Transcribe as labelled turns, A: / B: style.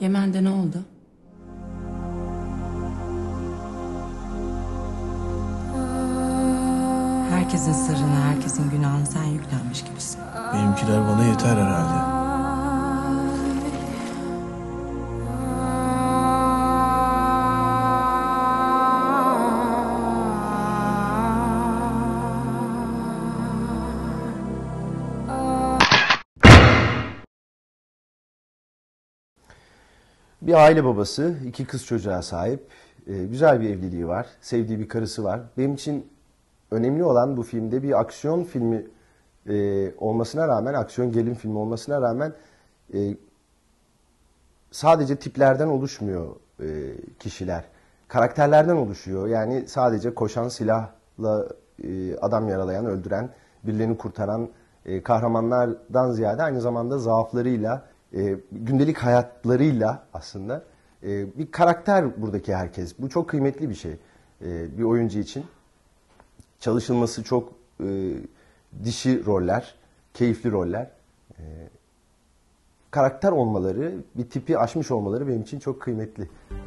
A: Egemen'de ne oldu? Herkesin sırrını, herkesin günahını sen yüklenmiş gibisin.
B: Benimkiler bana yeter herhalde.
C: Bir aile babası, 2 kız çocuğa sahip, güzel bir evliliği var, sevdiği bir karısı var. Benim için önemli olan bu filmde bir aksiyon filmi olmasına rağmen, aksiyon gerilim filmi olmasına rağmen sadece tiplerden oluşmuyor kişiler. Karakterlerden oluşuyor. Yani sadece koşan, silahla adam yaralayan, öldüren, birilerini kurtaran kahramanlardan ziyade aynı zamanda zaaflarıyla, gündelik hayatlarıyla aslında bir karakter buradaki herkes. Bu çok kıymetli bir şey bir oyuncu için. Çalışılması çok dişi roller, keyifli roller. Karakter olmaları, bir tipi aşmış olmaları benim için çok kıymetli.